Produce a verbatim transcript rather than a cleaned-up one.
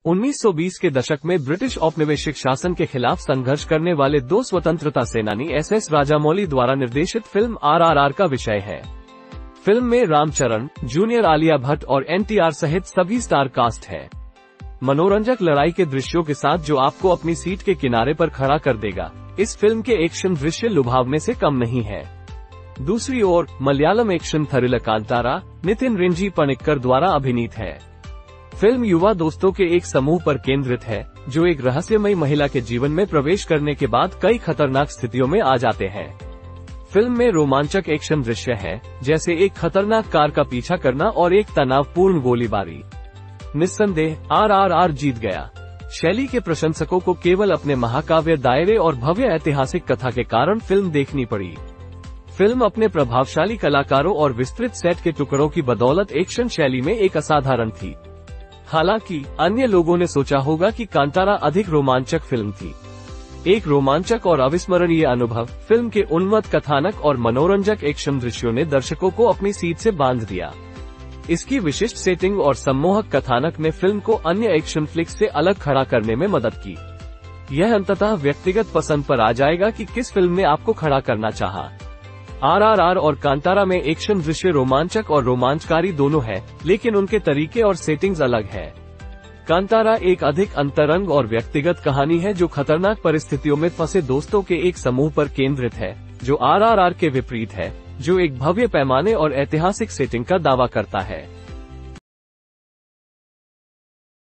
उन्नीस सौ बीस के दशक में ब्रिटिश औपनिवेशिक शासन के खिलाफ संघर्ष करने वाले दो स्वतंत्रता सेनानी एस एस राजामौली द्वारा निर्देशित फिल्म आर आर आर का विषय है। फिल्म में रामचरण, जूनियर आलिया भट्ट और एन टी आर सहित सभी स्टार कास्ट है। मनोरंजक लड़ाई के दृश्यों के साथ जो आपको अपनी सीट के किनारे पर खड़ा कर देगा। इस फिल्म के एक्शन दृश्य लुभावने से कम नहीं है। दूसरी ओर मलयालम एक्शन थ्रिलर कांतारा नितिन रिंजी पणिक्कर द्वारा अभिनीत है। फिल्म युवा दोस्तों के एक समूह पर केंद्रित है जो एक रहस्यमयी महिला के जीवन में प्रवेश करने के बाद कई खतरनाक स्थितियों में आ जाते हैं। फिल्म में रोमांचक एक्शन दृश्य है, जैसे एक खतरनाक कार का पीछा करना और एक तनावपूर्ण गोलीबारी। निस्संदेह आर आर आर जीत गया। शैली के प्रशंसकों को केवल अपने महाकाव्य दायरे और भव्य ऐतिहासिक कथा के कारण फिल्म देखनी पड़ी। फिल्म अपने प्रभावशाली कलाकारों और विस्तृत सेट के टुकड़ों की बदौलत एक्शन शैली में एक असाधारण थी। हालांकि अन्य लोगों ने सोचा होगा कि कांतारा अधिक रोमांचक फिल्म थी। एक रोमांचक और अविस्मरणीय अनुभव, फिल्म के उन्मत्त कथानक और मनोरंजक एक्शन दृश्यों ने दर्शकों को अपनी सीट से बांध दिया। इसकी विशिष्ट सेटिंग और सम्मोहक कथानक ने फिल्म को अन्य एक्शन फ्लिक्स से अलग खड़ा करने में मदद की। यह अंततः व्यक्तिगत पसंद पर आ जाएगा कि किस फिल्म ने आपको खड़ा करना चाहा। आर आर आर और कांतारा में एक्शन दृश्य रोमांचक और रोमांचकारी दोनों है, लेकिन उनके तरीके और सेटिंग्स अलग है। कांतारा एक अधिक अंतरंग और व्यक्तिगत कहानी है जो खतरनाक परिस्थितियों में फंसे दोस्तों के एक समूह पर केंद्रित है, जो आर आर आर के विपरीत है, जो एक भव्य पैमाने और ऐतिहासिक सेटिंग का दावा करता है।